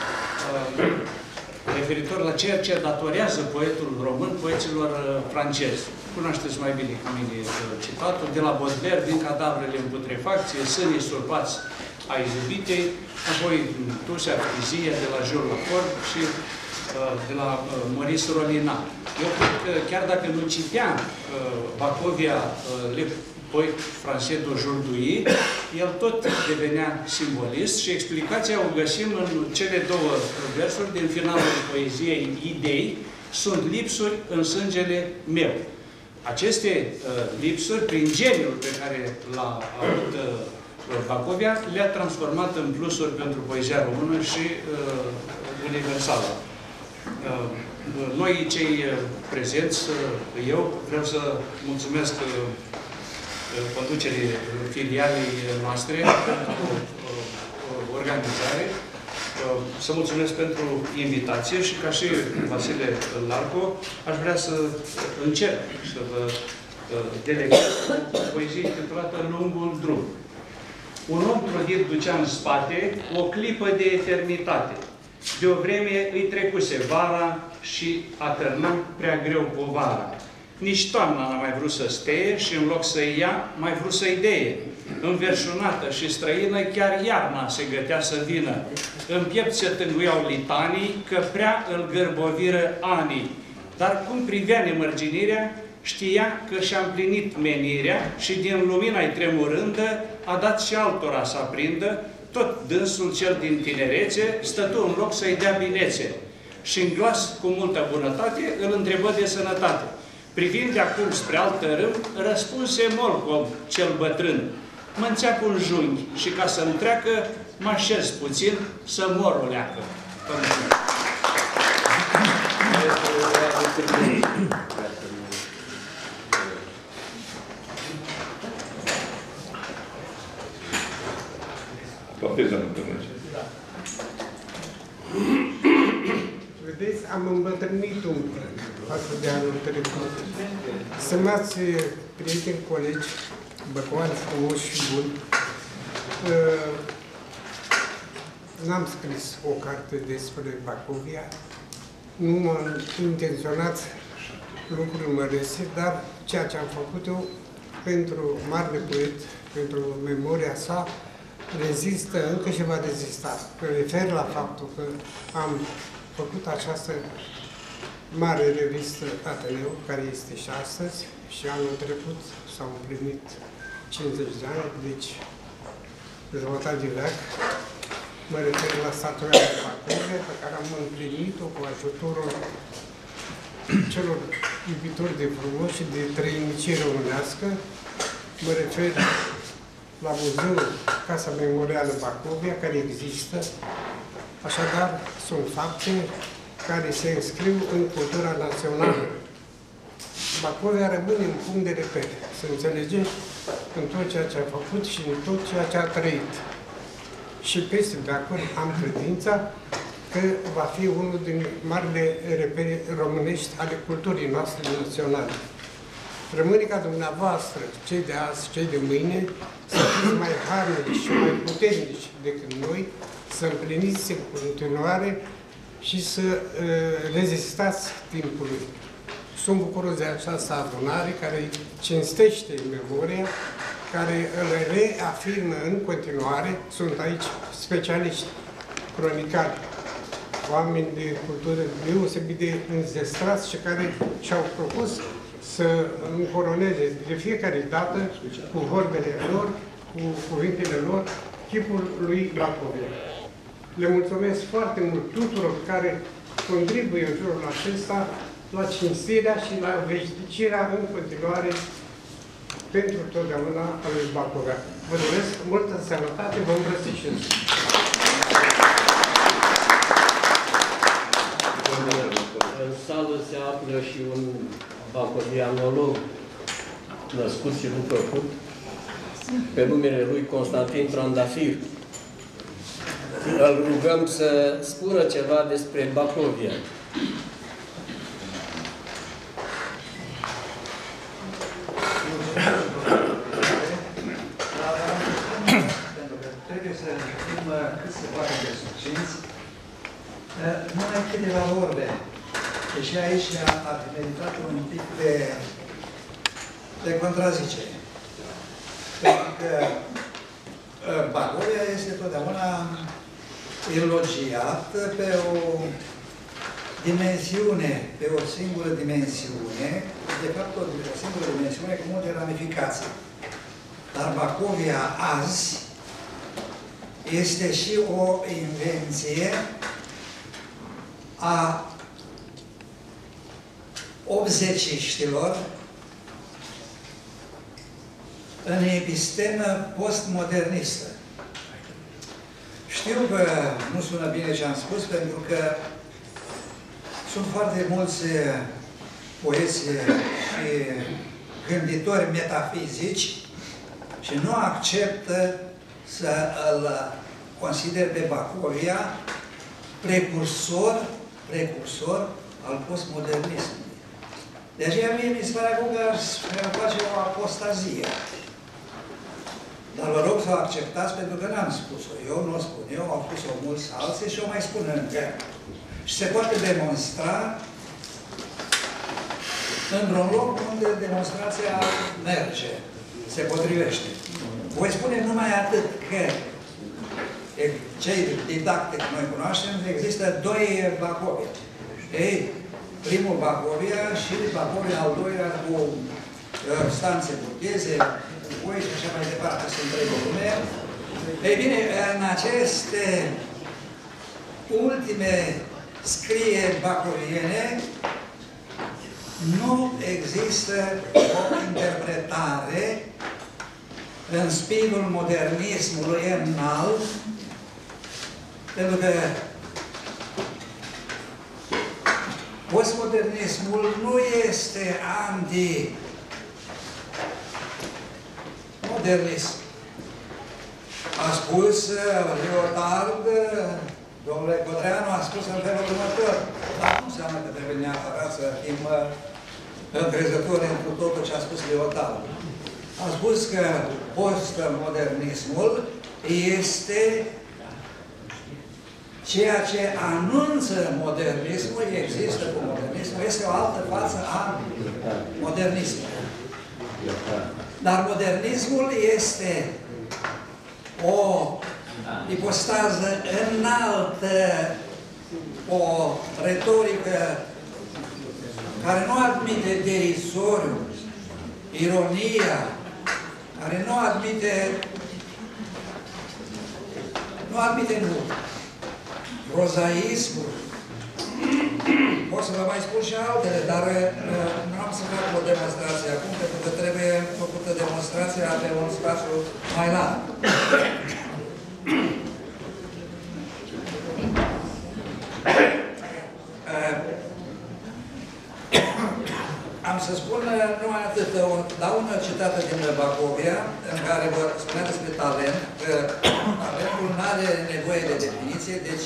uh, referitor la ceea ce datorează poetul român poeților francezi. Cunoașteți mai bine ca mine citatul, de la Baudelaire, din cadavrele în putrefacție, sânii surpați ai iubitei, apoi Tusea Frizia de la Jules Lafort și uh, de la uh, Maurice Rolina. Eu cred că chiar dacă nu citeam uh, Bacovia uh, le poet francez d'aujourd'hui, el tot devenea simbolist și explicația o găsim în cele două versuri din finalul poeziei Idei, sunt lipsuri în sângele meu. Aceste uh, lipsuri, prin geniul pe care l-a avut uh, Bacovia, le-a transformat în plusuri pentru poezia română și uh, universală. Uh, noi, cei prezenți, uh, eu vreau să mulțumesc uh, conducerii filialei noastre pentru organizare. Să mulțumesc pentru invitație și ca și Vasile Larco, aș vrea să încerc să vă delegez o poezie intitulată Lungul drum. Un om trudit ducea în spate o clipă de eternitate. De o vreme îi trecuse vara și atârna prea greu povara. Nici toamna n-a mai vrut să steie și în loc să-i ia, mai vrut să-i deie. Înverșunată și străină, chiar iarna se gătea să vină. În piept se tânguiau litanii, că prea îl gârboviră anii. Dar cum privea nemărginirea, știa că și-a împlinit menirea și din lumina-i tremurândă a dat și altora să aprindă, tot dânsul cel din tinerețe stătu în loc să-i dea binețe. Și în glas, cu multă bunătate, îl întrebă de sănătate. Privind de acum spre alt tărâm, răspunse Molcom, cel bătrân. Mă înțeapă un junghi și ca să-mi treacă, mă așez puțin să mor o leacă. Poftiți, domnul Tămânci. Vedeți, am îmbătrânit un pic față de anul trecut. Stimați prieteni, colegi, băcoani frumoși și buni, n-am scris o carte despre Bacovia, nu m-am intenționat lucruri mărese, dar ceea ce am făcut eu pentru marele poet, pentru memoria sa, rezistă încă și va rezista. Mă refer la faptul că am făcut această mare revistă Ateneu, care este și astăzi, și anul trecut s-au împlinit cincizeci de ani, deci jumătate de veac. Mă refer la statuia de Bacovia, pe care am împlinit-o cu ajutorul celor iubitori de frumos și de trăinicie românească. Mă refer la muzeul Casa Memorială Bacovia, care există. Așadar, sunt fapte care se înscriu în cultura națională. Bacovia rămâne un punct de reper, să înțelegem, în tot ceea ce a făcut și în tot ceea ce a trăit. Și peste veacuri am credința că va fi unul din marile repere românești ale culturii noastre naționale. Rămâne ca dumneavoastră, cei de azi, cei de mâine, să fiți mai harnici și mai puternici decât noi, să împliniți în continuare și să uh, rezistați timpului. Sunt bucuros de această adunare care cinstește memoria, care îl reafirmă în continuare. Sunt aici specialiști, cronicari, oameni de cultură deosebit de înzestrați și care și-au propus să încoroneze de fiecare dată cu vorbele lor, cu cuvintele lor, chipul lui Bacovia. Le mulțumesc foarte mult tuturor care contribuie în jurul acesta la cinstirea și la veșticirea în continuare pentru totdeauna a lui Bacovia. Vă doresc multă sănătate, vă îmbrățișez! În sală se află și un bacovianolog născut și nu făcut, pe numele lui Constantin Trandafir. Îl rugăm să spună ceva despre Bacovia. Pentru că trebuie să fim cât se poate de succinți. Numai câteva vorbe. Deși aici a meritat un pic de, de contrazicere. Pentru că Bacovia este totdeauna elogiat pe o dimensiune, pe o singură dimensiune, de fapt o, o singură dimensiune cu multe ramificații. Dar Bacovia azi este și o invenție a optzeciștilor în epistemă postmodernistă. Știu că nu sună bine ce am spus, pentru că sunt foarte mulți poeți și gânditori metafizici și nu acceptă să îl consider pe Bacovia precursor, precursor al postmodernismului. De aceea mie mi se pare acum că ar face o apostazie. Dar vă rog să o acceptați, pentru că n-am spus-o. Eu nu o spun eu, au spus-o mulți alții și o mai spun încă. Și se poate demonstra într-un loc unde demonstrația merge, se potrivește. Voi spune numai atât că cei didacte noi cunoaștem, există doi Bacovia. Ei, primul Bacovia și Bacovia al doilea cu uh, stanțe burgheze, cu voi și așa mai departe, sunt trei volume. Ei bine, în aceste ultime scrieri bacoviene nu există o interpretare în spiritul modernismului înalt, pentru că postmodernismul nu este anti-modernism. A spus Leotard, domnule Codreanu a spus în felul următor. Dar nu înseamnă că trebuie neapărat să fim încrezători întru totul ce a spus Leotard. A spus că postmodernismul este ceea ce anunță modernismul, există cu modernismul, este o altă față a modernismului. Dar modernismul este o ipostază înaltă, o retorică care nu admite derisoriu, ironia, care nu admite nu admite nu, prozaismul. Pot să vă mai spun și altele, dar nu am să fac o demonstrație acum, pentru că trebuie făcută demonstrația pe un spațiu mai larg. Am să spun numai atât, dau una citată din Bacovia, în care vă spunea despre talent, că talentul nu are nevoie de definiție, deci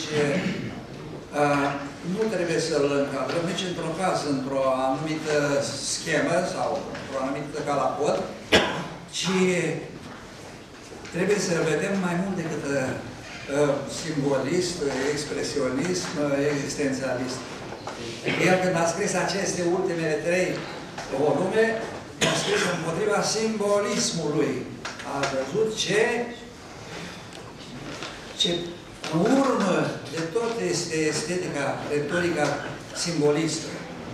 nu trebuie să-l încadrăm nici într-un caz, într-o anumită schemă sau într-o anumită calapot, ci trebuie să vedem mai mult decât simbolist, expresionism, existențialist. El, când a scris aceste ultimele trei volume, a scris împotriva simbolismului. A văzut ce, ce în urmă de tot este estetica, retorica simbolistă.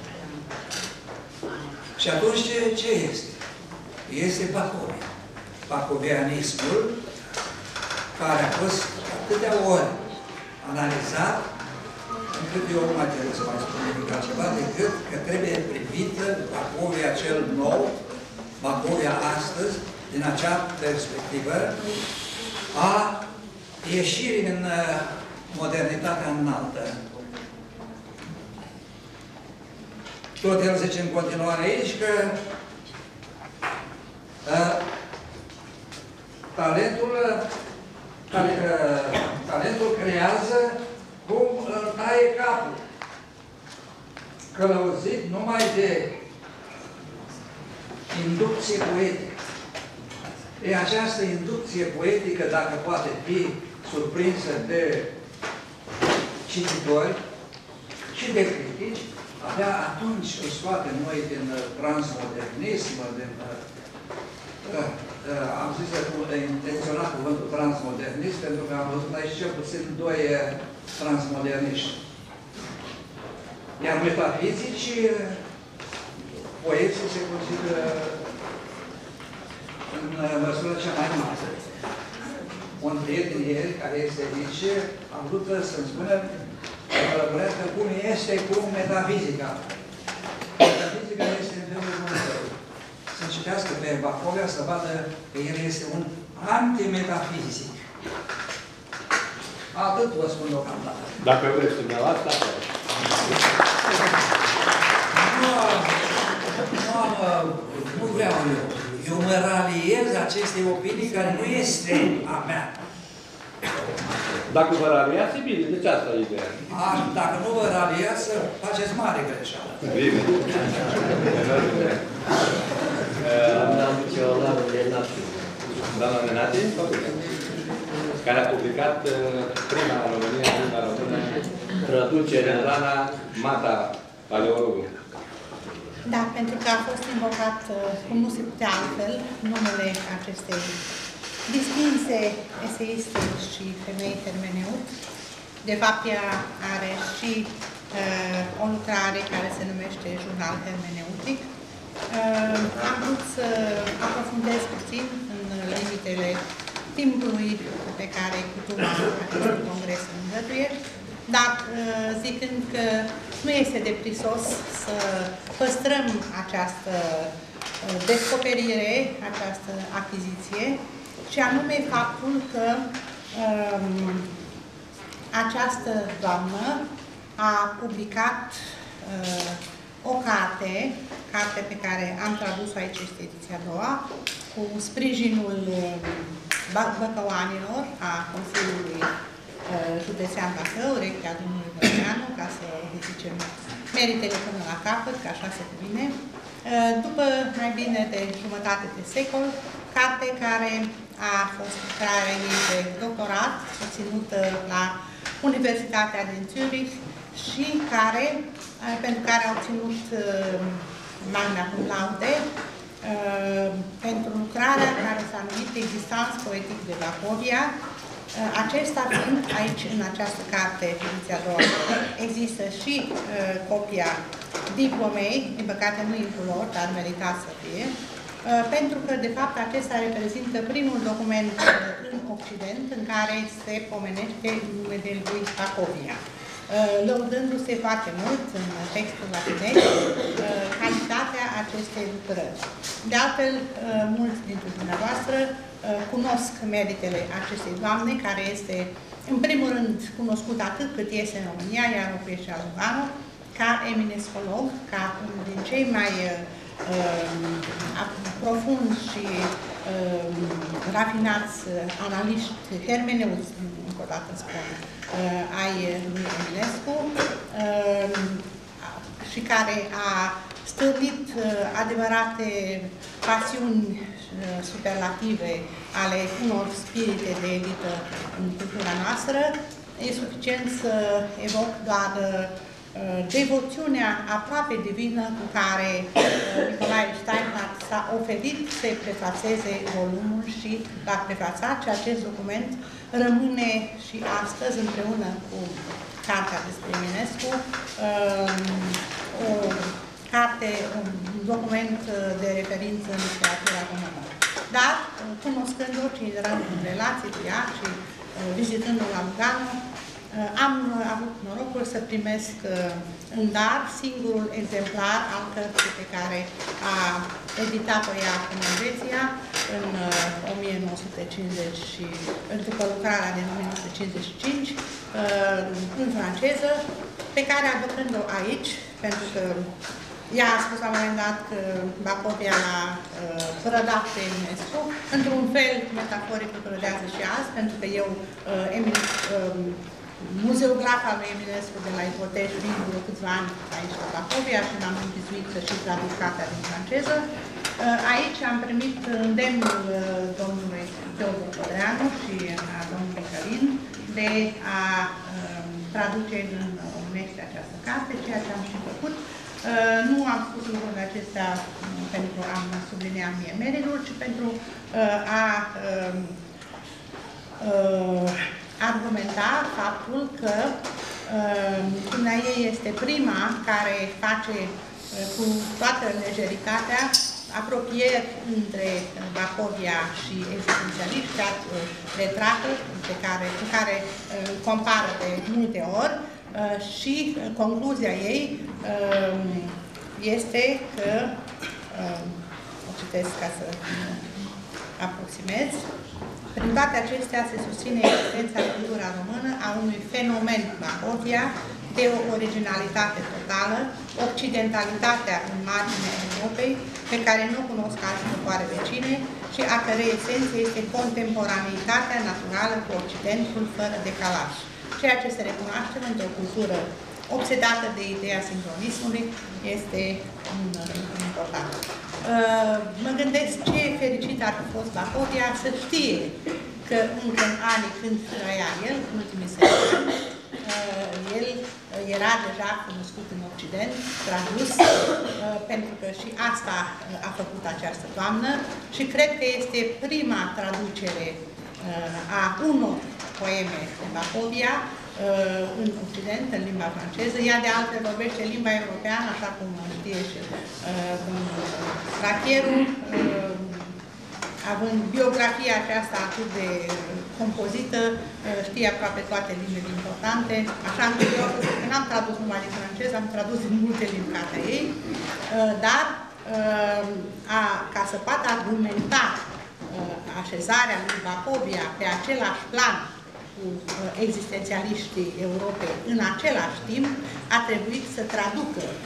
Și atunci ce, ce este? Este Bacovia. Bacovianismul, care a fost atâtea ori analizat, încât eu nu mai trebuie să mai spun nimic altceva, decât că trebuie privită Bacovia cel nou, Bacovia astăzi, din acea perspectivă a ieșirii în modernitatea înaltă. Tot el zice în continuare aici că uh, talentul, uh, talentul creează cum îl taie capul. Călăuzit numai de inducție poetică. E această inducție poetică, dacă poate fi surprinsă de cititori și de critici, abia atunci îl scoatem noi din transmodernism, din, uh, uh, am zis că intenționat cuvântul transmodernist, pentru că am văzut aici cel puțin doi transmoderniști. Iar metafizici, poeții se consideră în măsură cea mai mare. Un prieten ieri, care este aici, am vrut să-mi spună că cum este cu metafizica. Metafizica este în felul următor. Să citească pe Bacovia, să vadă că el este un antimetafizic. Atât vă spun deocamdată. Dacă vreți dumneavoastră, nu, nu, nu vreau eu. Eu mă raliez aceste opinii care nu este a mea. Dacă vă raliați, e bine. De ce asta e ideea? A, dacă nu vă raliați, faceți mare greșeală. Bine. Doamna Nenati, care a publicat prima în România, prima română, traducere în Lana Mata Paleologu. Da, pentru că a fost invocat, cum nu se putea altfel, numele acestei distinse eseiste și femei hermeneut. De fapt, ea are și uh, o lucrare care se numește Jurnal Hermeneutic. Uh, am vrut să aprofundez puțin în limitele timpului pe care Cutuma acestui congres îl îngăduie, dar uh, zicând că nu este de prisos să păstrăm această uh, descoperire, această achiziție, și anume faptul că um, această doamnă a publicat uh, o carte, carte pe care am tradus-o aici, este ediția a doua, cu sprijinul uh, băcăuanilor a Consiliului Județean Bacău, urechea domnului Băneanu, ca să zicem meritele până la capăt, că așa se cuvine. După mai bine de jumătate de secol, carte care a fost lucrarea ei de doctorat, obținută la Universitatea din Zurich și care, pentru care a obținut magna cum laude, pentru lucrarea care s-a numit Existență poetic de Bacovia. Acesta fiind aici, în această carte, ediția a doua, există și uh, copia diplomei, din păcate nu în culori, dar merita să fie, uh, pentru că, de fapt, acesta reprezintă primul document uh, în Occident în care se pomenește numele lui Bacovia, uh, lăudându-se foarte mult în textul latinesc uh, calitatea acestei lucrări. De altfel, uh, mulți dintre dumneavoastră cunosc meritele acestei doamne, care este, în primul rând, cunoscut atât cât este în România, iar Lucreția Lugano, ca eminescolog, ca unul din cei mai uh, profunzi și uh, rafinați analiști hermeneuți, încă o dată spun, uh, ai lui Eminescu, uh, și care a stârnit uh, adevărate pasiuni superlative ale unor spirite de elită în cultura noastră. E suficient să evoc doar uh, devoțiunea aproape divină cu care uh, Nicolae Steinhardt s-a oferit să prefațeze volumul și l-a prefațat și acest document rămâne și astăzi împreună cu cartea despre Eminescu uh, o carte, un document de referință în literatura română. Dar, cunoscând-o și intrând în relații cu ea și vizitându-o la Lugano, am avut norocul să primesc în dar singurul exemplar al cărții pe care a editat-o ea în Elveția în o mie nouă sute cincizeci și după lucrarea din o mie nouă sute cincizeci și cinci în franceză, pe care aducând-o aici, pentru că ea a spus la un moment dat că Bacovia l-a uh, prădat pe Eminescu. Într-un fel, metaforic, prădează și azi, pentru că eu, uh, Emin, uh, muzeograf al lui Eminescu de la Ipotești, vin vreo câțiva ani aici la Bacovia și m-am închizuit să și traduc cartea din franceză. Uh, aici am primit îndemnul uh, domnului Teodor Codreanu și a domnului Călin de a uh, traduce în românește această carte, ceea ce am și făcut. Uh, nu am spus lucrurile acestea uh, pentru a sublinea mie meritul, ci pentru uh, a uh, uh, argumenta faptul că uh, ei este prima care face uh, cu toată lejeritatea apropieri între Bacovia și existențialiști, chiar uh, retrată pe care, cu care uh, compară de multe ori. Uh, și uh, concluzia ei uh, este că, uh, o citesc ca să uh, aproximez, prin toate acestea se susține existența în cultura română a unui fenomen Bacovia de o originalitate totală, occidentalitatea în marginea Europei, pe care nu cunosc alte popoare vecine și a cărei esență este contemporaneitatea naturală cu Occidentul fără decalaj. Ceea ce se recunoaște într-o cultură obsedată de ideea sincronismului este un lucru important. Uh, mă gândesc ce fericit ar fi fost Bacovia să știe că încă în anii când trăia el, în ultimii zece ani, uh, el era deja cunoscut în Occident, tradus, uh, pentru că și asta uh, a făcut această doamnă și cred că este prima traducere uh, a unor poeme de Bacovia în Occident, în limba franceză. Ea de altfel vorbește limba europeană, așa cum știe și domnul Rachieru, având biografia aceasta atât de compozită, știe aproape toate limbile importante, așa încât eu, că n-am tradus numai din franceză, am tradus din multe limbi cartea ei, dar a, ca să poată argumenta așezarea lui Bacovia pe același plan cu existențialiștii Europei în același timp, a trebuit să traducă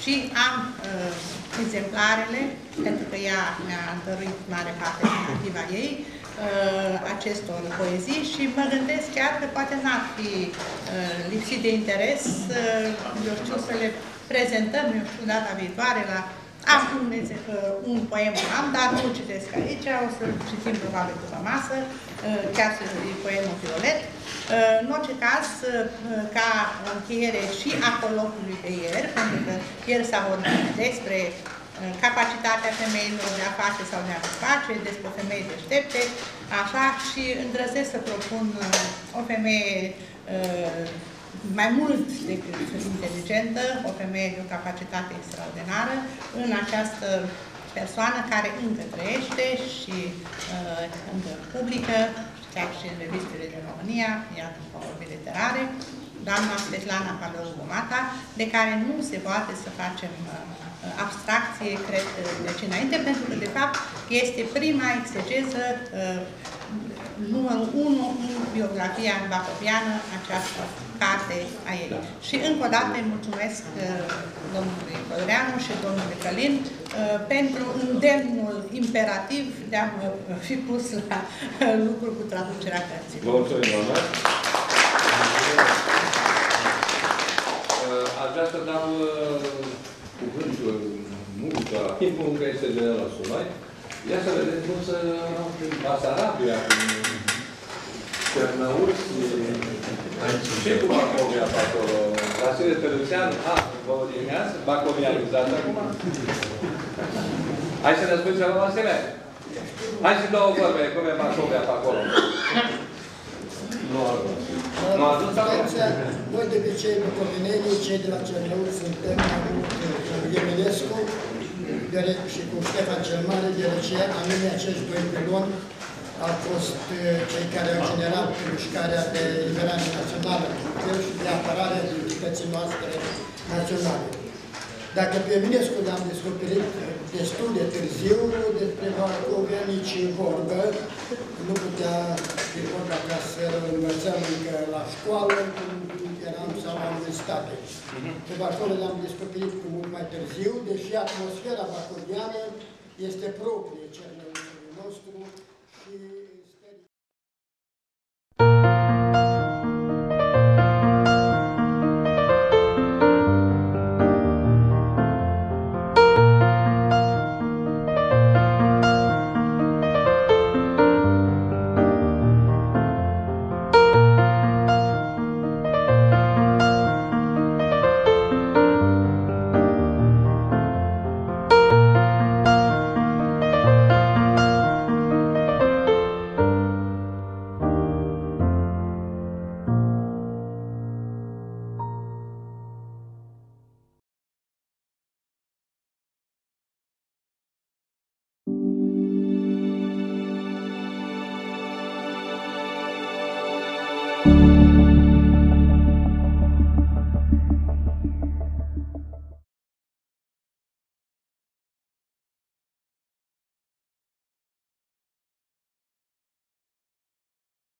și am uh, exemplarele, pentru că ea mi-a dăruit mare parte din activa ei, uh, acestor poezii și mă gândesc chiar că poate n-ar fi uh, lipsit de interes, uh, eu știu, să le prezentăm, eu știu, data viitoare la... Am un, un poem, am, dar nu citesc aici, o să citim probabil după masă, chiar să e poemul Violet. În orice caz, ca încheiere și a colocului de ieri, pentru că ieri s-a vorbit despre capacitatea femeilor de a face sau de a nu face, despre femei deștepte, așa, și îndrăznesc să propun o femeie mai mult decât inteligentă, o femeie de o capacitate extraordinară, în această persoană care încă trăiește și uh, încă publică, chiar și în revistele din România, iată, vorbe literare, doamna Svetlana Pavlova-Gomata, de care nu se poate să facem uh, abstracție, cred, de aici înainte, pentru că, de fapt, este prima exegeză uh, numărul unu în biografia bacoviană, această carte a ei. Și încă o dată îi mulțumesc uh, domnului Codreanu și domnului Călin uh, pentru îndemnul imperativ de a mă fi pus la uh, lucru cu traducerea cărții. Vă mulțumim, doamna. Aș vrea să dau cuvântul multă, timpul încă este generos noi. Ia să vedem cum să prin Basarabia, prin Cernăuți, și cu Bacovia pe acolo. Vasile Tăluțean, a, vă odinează? Bacovianizat acum? Hai să ne spui ceva, Vasile? Hai și două vorbe, cum e Bacovia pe acolo. Nu a ajuns. Nu a ajuns acolo? Noi, de obicei, bucovinenii, cei de la Cernăuți, suntem cu Eminescu și cu Ștefan cel Mare, deoarece anume acești doi piloni au fost cei care au generat mișcarea de liberare națională și de apărare a identității noastre naționale. Dacă pe Eminescu l-am descoperit destul de târziu, despre Bacovia nici vorbă, nu putea fi vorba ca să învățăm încă la școală, când eram sau la universitate. Pe Bacovia l-am descoperit cu mult mai târziu, deși atmosfera bacoviană este proprie Cernăuțului nostru și